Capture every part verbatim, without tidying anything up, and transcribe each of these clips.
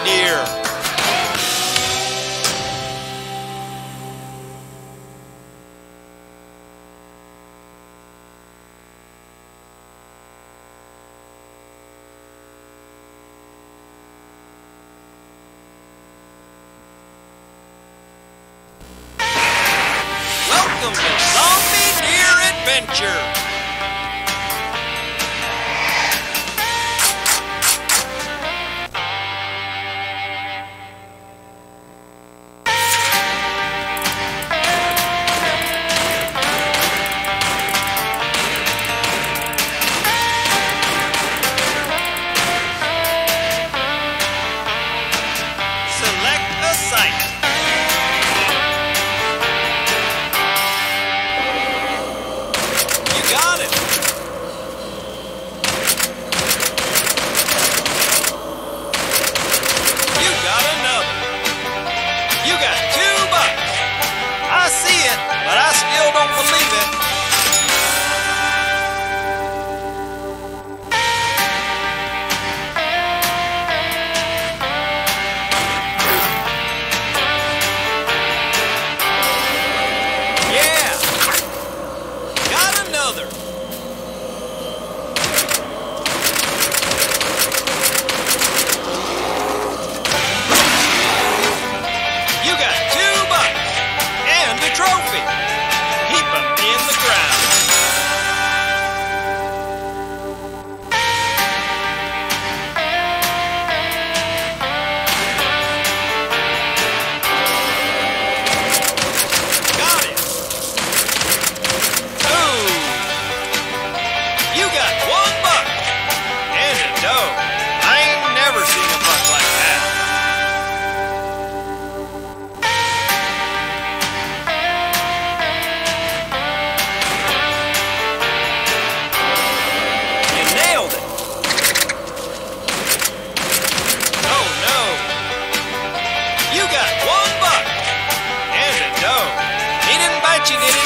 deer. Welcome to Zombie Deer Adventure. Select a site. You got it. You got another. You got two bucks. I see it, but I still don't believe it. Yeah. Got another. You got two bucks and a trophy. Keep them in the ground. Got it. Ooh. You got one buck and a doe. I ain't never seen a buck like that. You nailed it. Oh no. You got one buck and a doe. He didn't bite you, did he?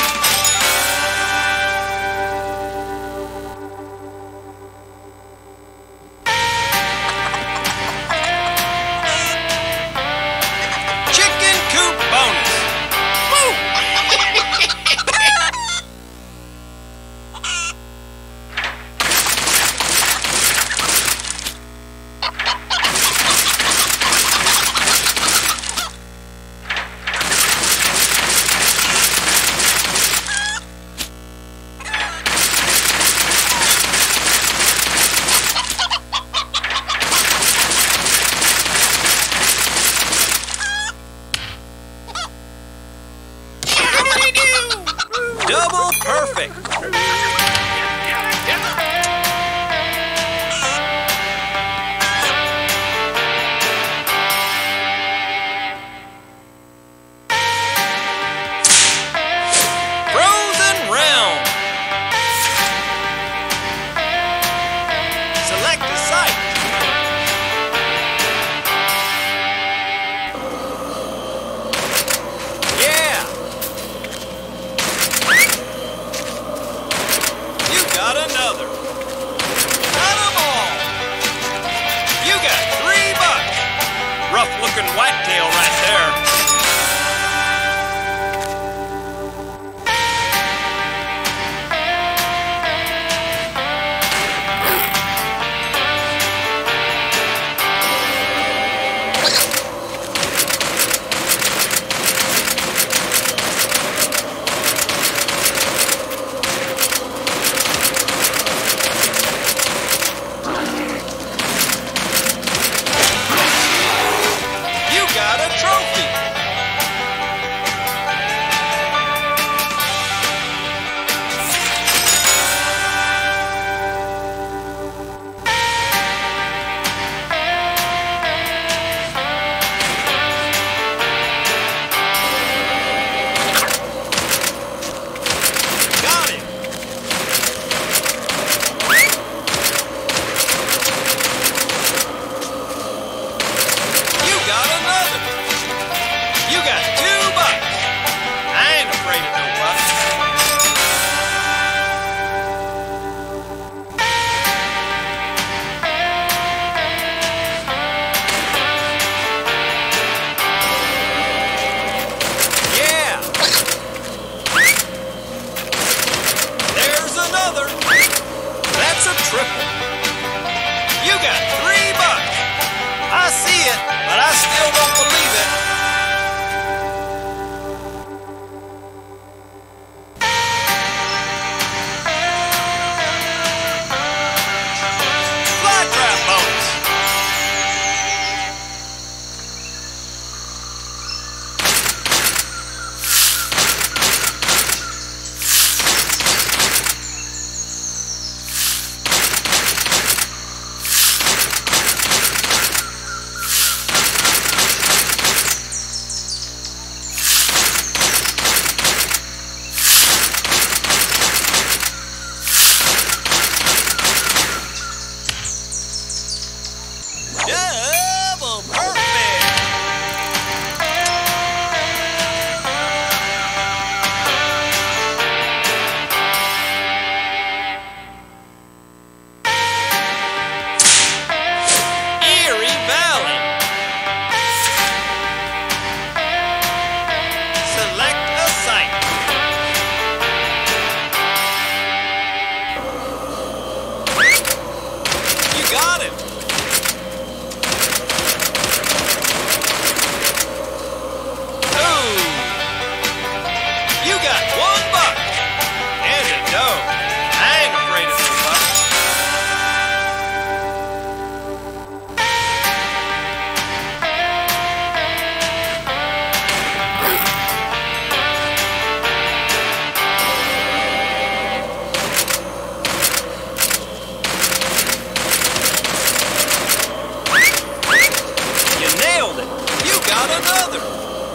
Chicken coop bonus. Woo! Double perfect. Frozen round. Select a site. Yeah. You got another. Got 'em all. You got three bucks. Rough looking whitetail right there. You got a trophy. got him. Ooh. You got one buck and a doe. I ain't afraid of no buck. Another.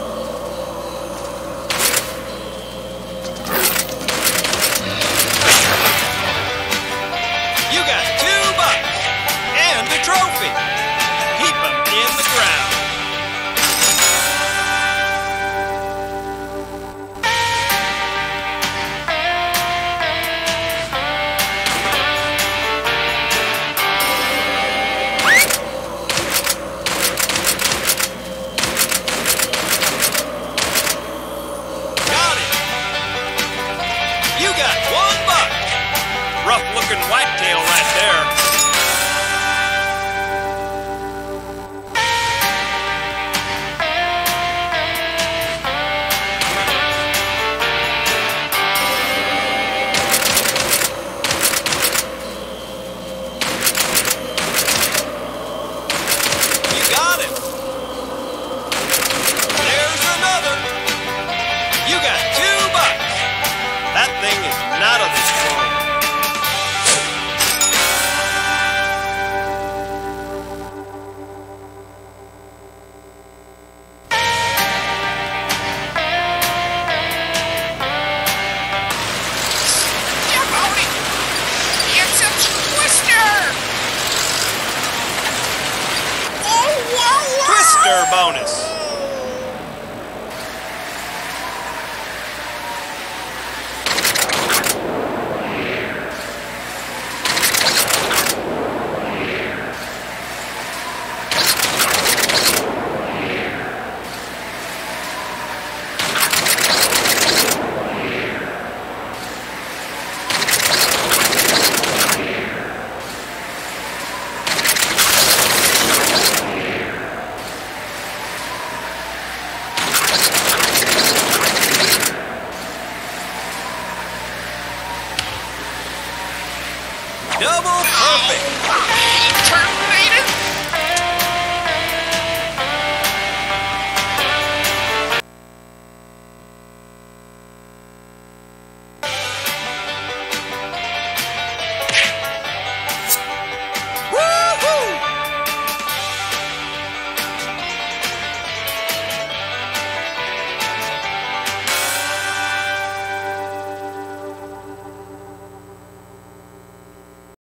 You got two bucks and a trophy. Keep them in the ground. Rough-looking whitetail right there. You got him. There's another. You got two bucks. That thing is not of this world. Twister bonus. Double perfect.